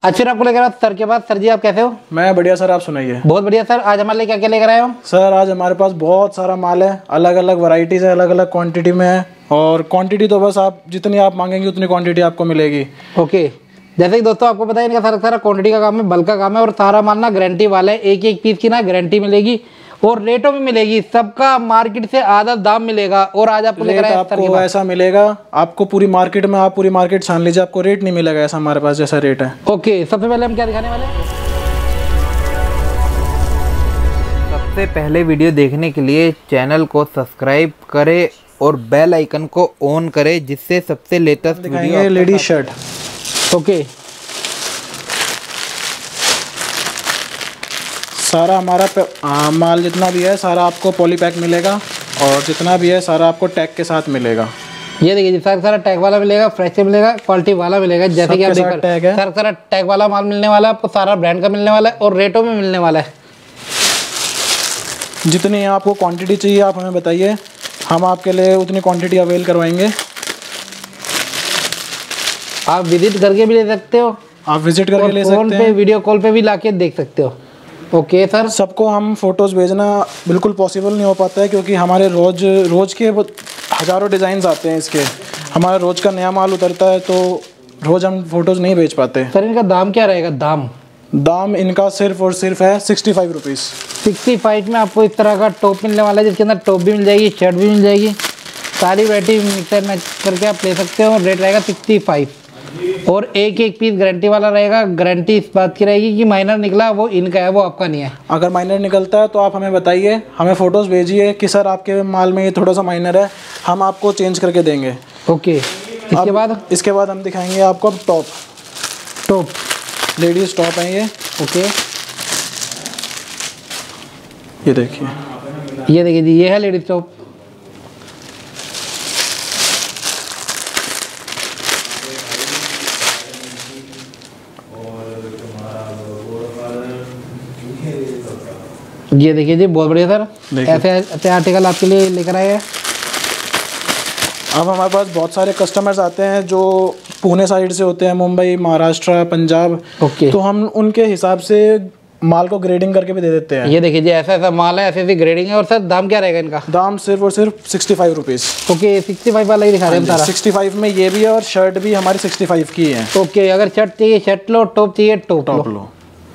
आज फिर आपको लेकर आया सर के पास। सर जी आप कैसे हो? मैं बढ़िया सर, आप सुनाइए। बहुत बढ़िया सर। आज हमारे लिए क्या क्या लेकर आए हो? सर आज हमारे पास बहुत सारा माल है, अलग अलग वैरायटीज़ है, अलग अलग क्वांटिटी में है। और क्वांटिटी तो बस आप जितनी आप मांगेंगे उतनी क्वांटिटी आपको मिलेगी। ओके, जैसे कि दोस्तों आपको पता है इनका सारा क्वांटिटी का काम है, बल्क का काम है और सारा माल ना गारंटी वाला है। एक एक पीस की ना गारंटी मिलेगी और रेटों में मिलेगी। सबका मार्केट से आधा दाम मिलेगा। और आज आपको लेकर आए आपको ऐसा मिलेगा, आपको पूरी मार्केट में आप पूरी मार्केट छान लीजिए, आपको रेट नहीं मिलेगा ऐसा हमारे पास जैसा रेट है। ओके, सबसे पहले हम क्या दिखाने वाले हैं? सबसे पहले वीडियो देखने के लिए चैनल को सब्सक्राइब करें और बेल आइकन को ऑन करें, जिससे सबसे लेटेस्ट दिखाएंगे लेडीज शर्ट। ओके, सारा हमारा माल जितना भी है सारा आपको पॉलीपैक मिलेगा और जितना भी है सारा आपको टैग के साथ मिलेगा। ये देखिए जी, सारा टैग वाला मिलेगा, फ्रेश मिलेगा, क्वालिटी वाला मिलेगा। जैसे कि आप देख रहे हैं सारा टैग वाला माल मिलने वाला है आपको, सारा ब्रांड का मिलने वाला है और रेटों में मिलने वाला है। जितनी आपको क्वांटिटी चाहिए आप हमें बताइए, हम आपके लिए उतनी क्वांटिटी अवेल करवाएंगे। आप विजिट करके भी ले सकते हो, आप विजिट करके ले सकते हैं, फोन पे वीडियो कॉल पे भी लाके देख सकते हो। ओके सर, सबको हम फोटोज़ भेजना बिल्कुल पॉसिबल नहीं हो पाता है, क्योंकि हमारे रोज़ के हज़ारों डिज़ाइंस आते हैं इसके। हमारा रोज़ का नया माल उतरता है तो रोज़ हम फोटोज़ नहीं भेज पाते। सर इनका दाम क्या रहेगा? दाम इनका सिर्फ और सिर्फ है 65 रुपीज़। 65 में आपको इस तरह का टॉप मिलने वाला है, जिसके अंदर टॉप भी मिल जाएगी, शर्ट भी मिल जाएगी, सारी वैरायटी मिक्सर मैच करके आप ले सकते हो। रेट रहेगा 65 और एक एक पीस गारंटी वाला रहेगा। गारंटी इस बात की रहेगी कि माइनर निकला वो इनका है, वो आपका नहीं है। अगर माइनर निकलता है तो आप हमें बताइए, हमें फ़ोटोज़ भेजिए कि सर आपके माल में ये थोड़ा सा माइनर है, हम आपको चेंज करके देंगे। ओके, इसके बाद हम दिखाएंगे आपको टॉप लेडीज़ टॉप है ये। ओके, ये देखिए जी, ये है लेडीज टॉप। ये देखिए जी, बहुत बढ़िया सर। ऐसे आर्टिकल आपके लिए लेकर आए हैं। अब हमारे पास बहुत सारे कस्टमर्स आते हैं जो पुणे साइड से होते हैं, मुंबई, महाराष्ट्र, पंजाब। ओके, तो हम उनके हिसाब से माल को ग्रेडिंग करके भी दे देते हैं। ये देखिए जी, ऐसा माल है, ऐसी ग्रेडिंग है। और सर दाम क्या रहेगा इनका? दाम सिर्फ और सिर्फ 65 रुपीज़। ओके, 65 वाला ही दिखा रहे हैं सारा। 65 में ये भी है और शर्ट भी हमारी 65 की है। ओके, अगर शर्ट चाहिए शर्ट लो, टॉप चाहिए टॉप लो।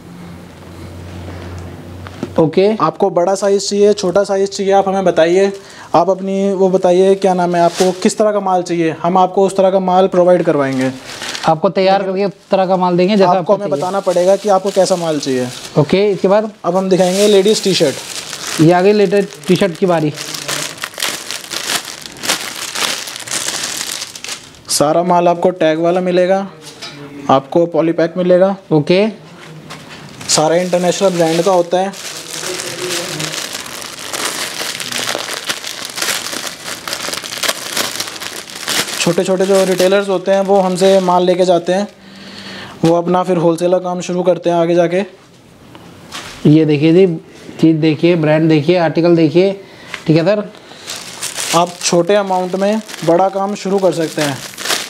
ओके, आपको बड़ा साइज़ चाहिए, छोटा साइज़ चाहिए, आप हमें बताइए। आप अपनी वो बताइए क्या नाम है, आपको किस तरह का माल चाहिए, हम आपको उस तरह का माल प्रोवाइड करवाएंगे। आपको तैयार करके उस तरह का माल देंगे जैसा आपको हमें बताना पड़ेगा कि आपको कैसा माल चाहिए। ओके, इसके बाद अब हम दिखाएंगे लेडीज़ टी शर्ट। ये आ गई लेटेस्ट टी शर्ट की बारी। सारा माल आपको टैग वाला मिलेगा, आपको पॉलीपैक मिलेगा। ओके, सारा इंटरनेशनल ब्रांड का होता है। छोटे छोटे जो रिटेलर्स होते हैं वो हमसे माल लेके जाते हैं, वो अपना फिर होलसेलर काम शुरू करते हैं आगे जाके। ये देखिए जी, चीज़ देखिए, ब्रांड देखिए, आर्टिकल देखिए। ठीक है सर, आप छोटे अमाउंट में बड़ा काम शुरू कर सकते हैं।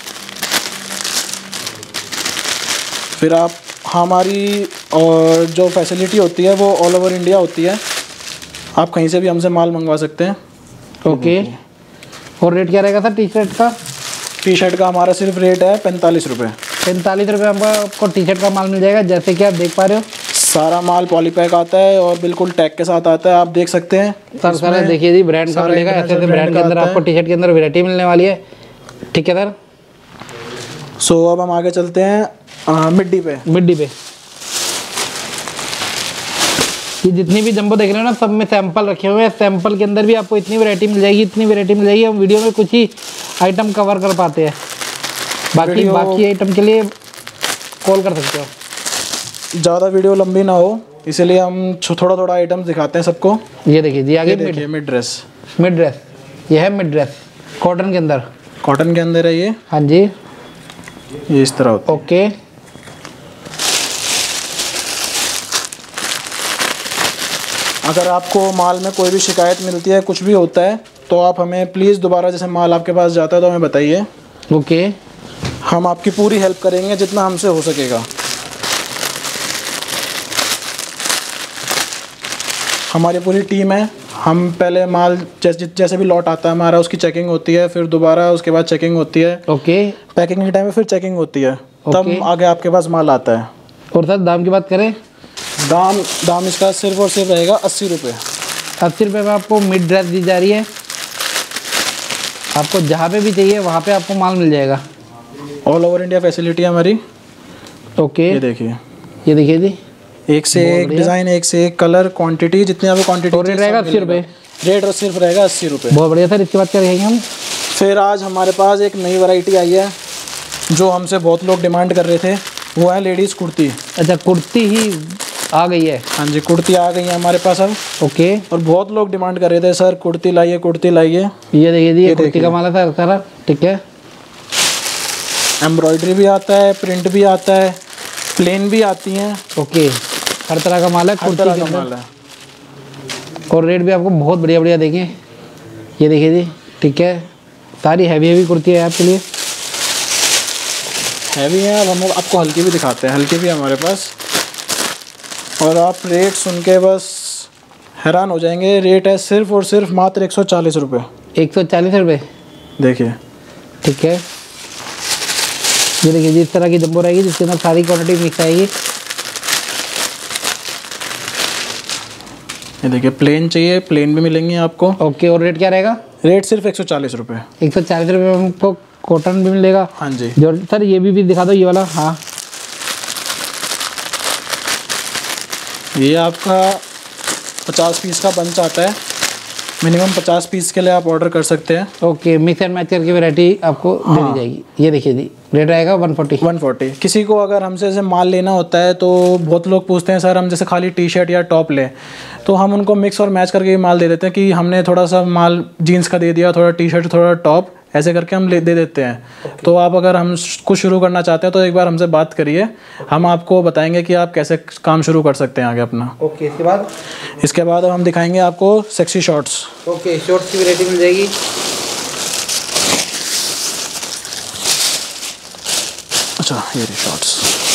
फिर आप हमारी और जो फैसिलिटी होती है वो ऑल ओवर इंडिया होती है, आप कहीं से भी हमसे माल मंगवा सकते हैं। ओके, और रेट क्या रहेगा सर टी शर्ट का? टी शर्ट का हमारा सिर्फ रेट है 45 रुपये। 45 रुपये आपको टी शर्ट का माल मिल जाएगा। जैसे कि आप देख पा रहे हो सारा माल पॉलीपैक आता है और बिल्कुल टैग के साथ आता है, आप देख सकते हैं। सर देखिए जी, ब्रांड का मिलेगा। ऐसे ब्रांड के अंदर आपको टी शर्ट के अंदर वैरायटी मिलने वाली है। ठीक है सर, सो अब हम आगे चलते हैं मिड्डी पे। ये जितनी भी जंबो देख रहे हो ना, सब में सैंपल रखे हुए हैं। सैंपल के अंदर भी आपको इतनी वैरायटी मिल जाएगी, हम वीडियो में कुछ ही आइटम कवर कर पाते हैं। बाकी आइटम के लिए कॉल कर सकते हो। ज़्यादा वीडियो लंबी ना हो इसलिए हम थोड़ा आइटम दिखाते हैं सबको। ये देखिए जी, आगे मिड ड्रेस। ये है मिड ड्रेस, कॉटन के अंदर है ये। हाँ जी, ये इस तरह होता है। ओके, अगर आपको माल में कोई भी शिकायत मिलती है, कुछ भी होता है, तो आप हमें प्लीज़ दोबारा जैसे माल आपके पास जाता है तो हमें बताइए। ओके, हम आपकी पूरी हेल्प करेंगे जितना हमसे हो सकेगा। हमारी पूरी टीम है। हम पहले माल जैसे भी लॉट आता है हमारा, उसकी चेकिंग होती है, फिर दोबारा उसके बाद चेकिंग होती है। ओके। पैकिंग के टाइम में फिर चेकिंग होती है, तब आगे आपके पास माल आता है। और सर दाम की बात करें? दाम इसका सिर्फ और सिर्फ रहेगा 80 रुपये। 80 रुपये में आपको मिड ड्रेस दी जा रही है। आपको जहाँ पे भी चाहिए वहाँ पे आपको माल मिल जाएगा। ऑल ओवर इंडिया फैसिलिटी है हमारी। ओके, ये देखिए जी, एक से एक डिज़ाइन, एक से एक कलर, क्वांटिटी, जितनी आपको क्वांटिटी। और रेट रहेगा 80 रुपये। रेट और सिर्फ रहेगा 80 रुपये। बहुत बढ़िया सर। इसके बाद क्या रहेंगे हम? फिर आज हमारे पास एक नई वैरायटी आई है जो हमसे बहुत लोग डिमांड कर रहे थे, वो है लेडीज़ कुर्ती। अच्छा, कुर्ती ही आ गई है? हाँ जी, कुर्ती आ गई है हमारे पास अब। ओके। और बहुत लोग डिमांड कर रहे थे, सर कुर्ती लाइए, कुर्ती लाइए। ये देखिए जी, ये कुर्ती का माल है सर सारा। ठीक है। एम्ब्रॉयडरी भी आता है, प्रिंट भी आता है, प्लेन भी आती हैं। ओके, हर तरह का माल है कुर्ती के अंदर। और रेट भी आपको बहुत बढ़िया बढ़िया देखें। ये देखिए जी, ठीक है, सारी हैवी कुर्ती है आपके लिए। हैवी है। अब हम आपको हल्की भी दिखाते हैं, हल्की भी है हमारे पास। और आप रेट सुन के बस हैरान हो जाएंगे। रेट है सिर्फ और सिर्फ मात्र 140 रुपये। 140 रुपये। देखिए, ठीक है। ये देखिए जी, इस तरह की जंबो रहेगी जिसके अंदर सारी क्वांटिटी मिक्स आएगी। ये देखिए, प्लेन चाहिए, प्लेन भी मिलेंगी आपको। ओके। और रेट क्या रहेगा? रेट सिर्फ 140 रुपये। 140 रुपये में हमको कॉटन भी मिलेगा। हाँ जी। जो सर ये भी दिखा दो, ये वाला। हाँ, ये आपका 50 पीस का बंच आता है। मिनिमम 50 पीस के लिए आप ऑर्डर कर सकते हैं। ओके। मिक्स एंड मैच करके वैरायटी आपको दे दी जाएगी। ये देखिए जी, रेट आएगा 140। किसी को अगर हमसे जैसे माल लेना होता है तो बहुत लोग पूछते हैं, सर हम जैसे खाली टी शर्ट या टॉप लें, तो हम उनको मिक्स और मैच करके माल दे देते हैं कि हमने थोड़ा सा माल जीन्स का दे दिया, थोड़ा टी शर्ट, थोड़ा टॉप, ऐसे करके हम दे देते हैं। तो आप अगर हम कुछ शुरू करना चाहते हैं तो एक बार हमसे बात करिए, हम आपको बताएंगे कि आप कैसे काम शुरू कर सकते हैं आगे अपना। ओके। इसके बाद हम दिखाएंगे आपको सेक्सी शॉर्ट्स। ओके, शॉर्ट्स की वैरायटी मिल जाएगी। अच्छा, ये शॉर्ट्स,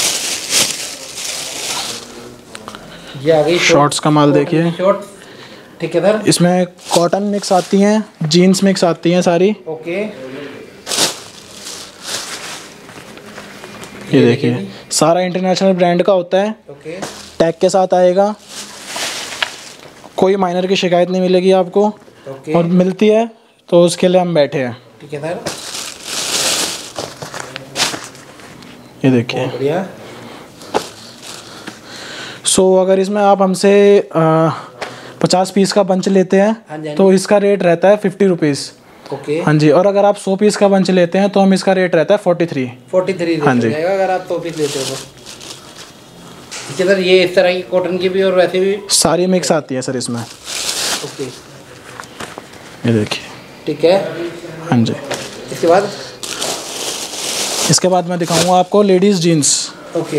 ये आ गई शॉर्ट्स का माल देखिए। शॉर्ट्स, ठीक है सर। इसमें कॉटन मिक्स आती हैं, जीन्स मिक्स आती हैं सारी। ओके। ये देखिए, सारा इंटरनेशनल ब्रांड का होता है। ओके। टैग के साथ आएगा, कोई माइनर की शिकायत नहीं मिलेगी आपको। ओके। और मिलती है तो उसके लिए हम बैठे हैं। ठीक है सर। ये देखिए, बढ़िया। सो अगर इसमें आप हमसे 50 पीस का बंच लेते हैं तो इसका रेट रहता है 50 रुपीज़। ओके। हाँ जी। और अगर आप 100 पीस का बंच लेते हैं तो हम इसका रेट रहता है 43। हाँ जी। अगर आप 100 पीस लेते हो तो। ठीक है सर। ये इस तरह की कॉटन की भी और वैसे भी सारी मिक्स आती है सर इसमें। ओके। ये देखिए, ठीक है। हाँ जी। इसके बाद मैं दिखाऊंगा आपको लेडीज़ जीन्स। ओके।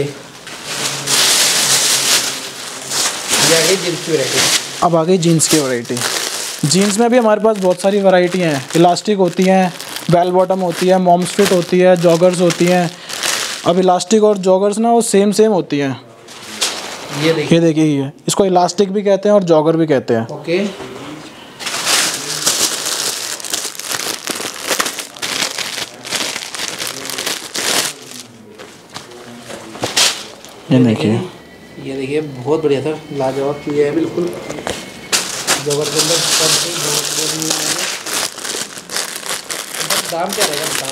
जीन्स की वैरायटी। अब आ गई जीन्स की वैरायटी। जीन्स में भी हमारे पास बहुत सारी वैरायटी हैं। इलास्टिक होती हैं, बेल बॉटम होती है, मॉम्स फिट होती है, जॉगर्स होती हैं। अब इलास्टिक और जॉगर्स ना वो सेम होती हैं। ये देखिए, ये इसको इलास्टिक भी कहते हैं और जॉगर भी कहते हैं। ओके। ये देखिए, बहुत बढ़िया सर, लाजवाब चीज़ है बिल्कुल। जॉगर के अंदर दाम क्या रहेगा?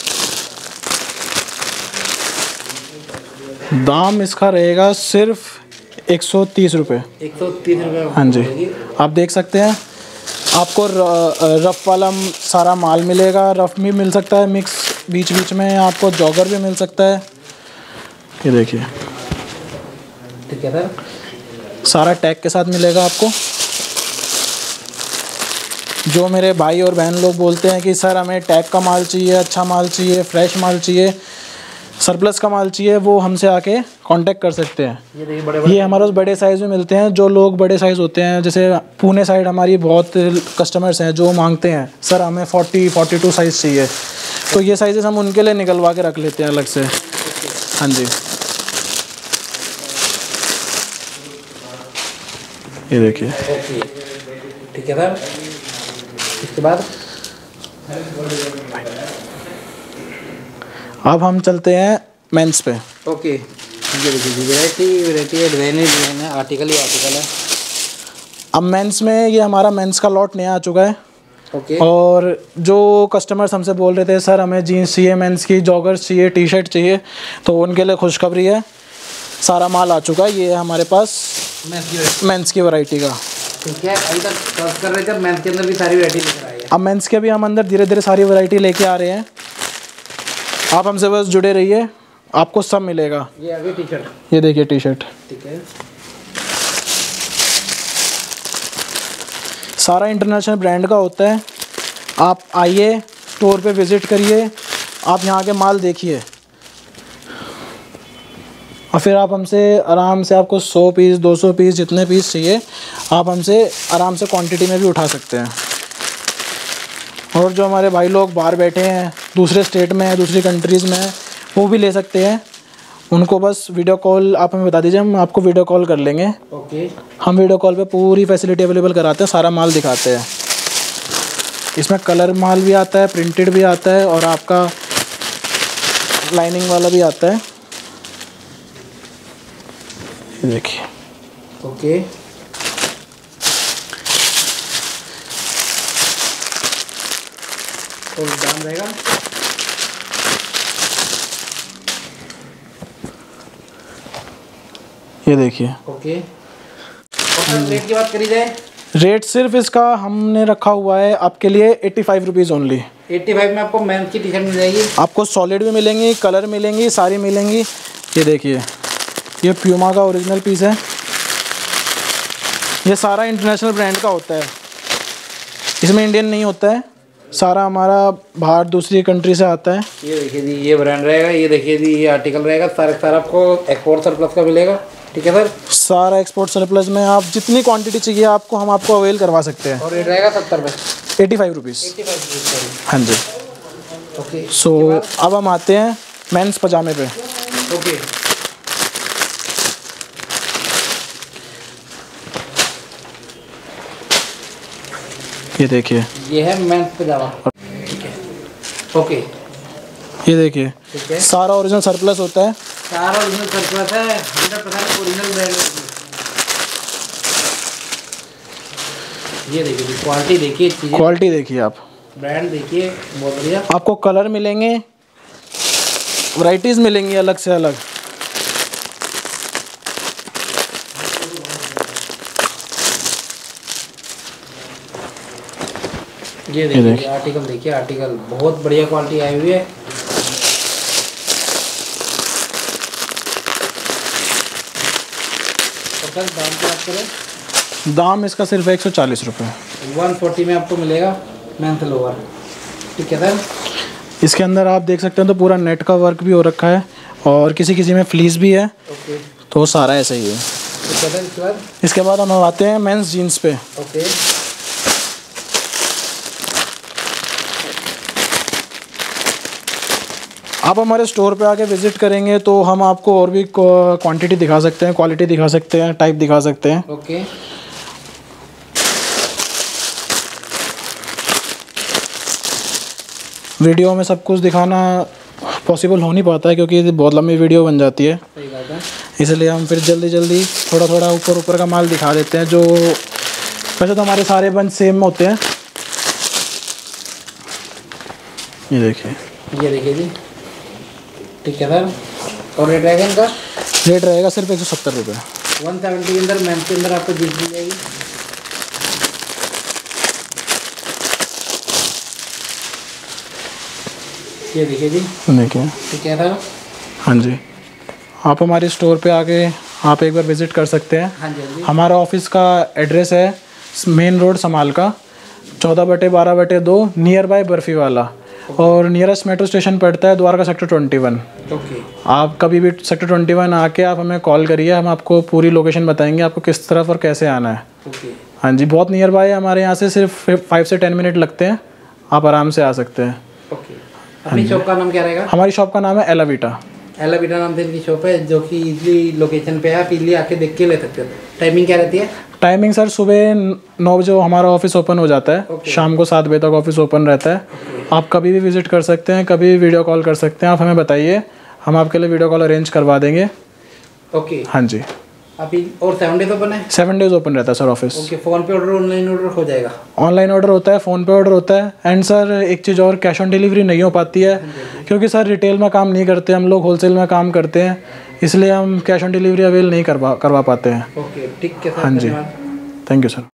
दाम इसका रहेगा सिर्फ 130 रुपये। 130 रुपये। हाँ जी। आप देख सकते हैं, आपको रफ़ वाला सारा माल मिलेगा, रफ़ भी मिल सकता है मिक्स बीच बीच में, आपको जॉगर भी मिल सकता है। ये देखिए, ठीक है सर। सारा टैग के साथ मिलेगा आपको। जो मेरे भाई और बहन लोग बोलते हैं कि सर हमें टैग का माल चाहिए, अच्छा माल चाहिए, फ्रेश माल चाहिए, सरप्लस का माल चाहिए, वो हमसे आके कांटेक्ट कर सकते हैं। ये हमारे पास बड़े साइज़ में मिलते हैं। जो लोग बड़े साइज़ होते हैं, जैसे पुणे साइड हमारी बहुत कस्टमर्स हैं जो मांगते हैं सर हमें 42 साइज़ चाहिए, तो ये साइज़ हम उनके लिए निकलवा के रख लेते हैं अलग से। हाँ जी। ये देखिए। ओके ठीक है सर। इसके बाद अब हम चलते हैं मेंस पे। ओके ये देखिए जी, वैरायटी है, डिज़ाइन है, आर्टिकल ही आर्टिकल है। अब मेंस में ये हमारा मेंस का लॉट नया आ चुका है। ओके और जो कस्टमर्स हमसे बोल रहे थे सर हमें जीन्स चाहिए, मेंस की जॉगर्स चाहिए, टी शर्ट चाहिए, तो उनके लिए खुशखबरी है, सारा माल आ चुका है। ये है हमारे पास मेंस की वैरायटी का। ठीक है, अभी तक सर्च कर रहे थे, मेंस के अंदर भी सारी वैरायटी दिख रहा है। अब मेंस के भी हम अंदर धीरे धीरे सारी वैरायटी लेके आ रहे हैं। आप हमसे बस जुड़े रहिए, आपको सब मिलेगा। ये आगे टी शर्ट, ये देखिए टी शर्ट, ठीक है। सारा इंटरनेशनल ब्रांड का होता है। आप आइए, स्टोर पे विज़िट करिए, आप यहाँ के माल देखिए, और फिर आप हमसे आराम से, आपको 100 पीस 200 पीस जितने पीस चाहिए आप हमसे आराम से क्वांटिटी में भी उठा सकते हैं। और जो हमारे भाई लोग बाहर बैठे हैं, दूसरे स्टेट में हैं, दूसरी कंट्रीज़ में हैं, वो भी ले सकते हैं। उनको बस वीडियो कॉल आप हमें बता दीजिए, हम आपको वीडियो कॉल कर लेंगे। ओके हम वीडियो कॉल पे पूरी फैसिलिटी अवेलेबल कराते हैं, सारा माल दिखाते हैं। इसमें कलर माल भी आता है, प्रिंटेड भी आता है, और आपका लाइनिंग वाला भी आता है। ये देखिए। ओके और दाम रहेगा ये देखिए। ओके। और रेट की बात करी जाए, रेट सिर्फ इसका हमने रखा हुआ है आपके लिए 85 रुपीज़ ओनली। 85 में आपको मेंस की टी शर्ट मिल जाएगी। आपको सॉलिड भी मिलेंगी, कलर मिलेंगी, सारी मिलेंगी। ये देखिए, ये प्यूमा का ओरिजिनल पीस है। ये सारा इंटरनेशनल ब्रांड का होता है, इसमें इंडियन नहीं होता है, सारा हमारा बाहर दूसरी कंट्री से आता है। ये देखिए जी, ये ब्रांड रहेगा, ये देखिए जी, ये आर्टिकल रहेगा, सारा आपको एक्सपोर्ट सरप्लस का मिलेगा। ठीक है सर, सारा एक्सपोर्ट सरप्लस में आप जितनी क्वांटिटी चाहिए आपको, हम आपको अवेल करवा सकते हैं। और रेट रहेगा 70 रुपये, 85 रुपीज़। 85 रुपये। हाँ जी। ओके सो अब हम आते हैं मेंस पजामे पे। ओके ये देखिए, ये है मेंस पजामा। ठीक है ओके, ये देखिए, ठीक है। सारा ओरिजिनल सरप्लस होता है। सारा ओरिजिनल सरप्लस है, 100% ओरिजिनल ब्रांड है। ये देखिए जी, क्वालिटी देखिए, क्वालिटी देखिए, आप ब्रांड देखिए, बहुत बढ़िया। आपको कलर मिलेंगे, वैराइटीज़ मिलेंगी अलग से अलग। ये देखिए आर्टिकल देखिए, आर्टिकल बहुत बढ़िया क्वालिटी आई हुई है। और सर दाम की बात करें, दाम इसका सिर्फ 140 रुपये। 140 में आपको मिलेगा मेंस लोअर। ठीक है सर, इसके अंदर आप देख सकते हैं तो पूरा नेट का वर्क भी हो रखा है, और किसी किसी में फ्लीस भी है। ओके तो सारा ऐसा ही है। ठीक है सर, इसके बाद हम आते हैं मेंस जीन्स पे। ओके आप हमारे स्टोर पे आके विज़िट करेंगे तो हम आपको और भी क्वांटिटी दिखा सकते हैं, क्वालिटी दिखा सकते हैं, टाइप दिखा सकते हैं। ओके वीडियो में सब कुछ दिखाना पॉसिबल हो नहीं पाता है, क्योंकि ये बहुत लंबी वीडियो बन जाती है। सही बात है। इसलिए हम फिर जल्दी जल्दी थोड़ा थोड़ा ऊपर का माल दिखा देते हैं। जो वैसे तो हमारे सारे बंच सेम में होते हैं। ये देखिए जी, ठीक है सर। और रेट रहेगा इनका? रेट रहेगा सिर्फ 170 रुपये। 170 के अंदर मेंस के अंदर आपको जीन्स मिल जाएगी। ये देखिए जी, देखिए, ठीक है सर। हाँ जी, आप हमारे स्टोर पे आके आप एक बार विज़िट कर सकते हैं। हाँ जी, हाँ जी। हमारा ऑफिस का एड्रेस है मेन रोड समाल का 14/12/2 नियर बाय बर्फ़ी वाला, और नियरेस्ट मेट्रो स्टेशन पड़ता है द्वारका सेक्टर 21। ओके, आप कभी भी सेक्टर 21 आके आप हमें कॉल करिए, हम आपको पूरी लोकेशन बताएंगे आपको किस तरफ और कैसे आना है। ओके, हाँ जी, बहुत नियर बाय है, हमारे यहाँ से सिर्फ 5 से 10 मिनट लगते हैं, आप आराम से आ सकते हैं। ओके। अपनी शॉप का नाम क्या रहेगा? हमारी शॉप का नाम है एलावीटा। एला बीटा नाम से इनकी शॉप है, जो कि इजली लोकेशन पे है, आप इजली आके देख के ले सकते हो। टाइमिंग क्या रहती है? टाइमिंग सर सुबह 9 बजे हमारा ऑफिस ओपन हो जाता है, शाम को 7 बजे तक ऑफिस ओपन रहता है। आप कभी भी विजिट कर सकते हैं, कभी भी वीडियो कॉल कर सकते हैं। आप हमें बताइए, हम आपके लिए वीडियो कॉल अरेंज करवा देंगे। ओके। हाँ जी। अभी और 7 डेज ओपन है? 7 डेज ओपन रहता है सर ऑफिस। ओके। फ़ोन पे ऑर्डर, ऑनलाइन ऑर्डर हो जाएगा? ऑनलाइन ऑर्डर होता है, फ़ोन पे ऑर्डर होता है। एंड सर एक चीज़ और, कैश ऑन डिलीवरी नहीं हो पाती है, क्योंकि सर रिटेल में काम नहीं करते हम लोग, होलसेल में काम करते हैं, इसलिए हम कैश ऑन डिलीवरी अवेल नहीं करवा पाते हैं। ओके, ठीक है सर। हाँ जी, थैंक यू सर।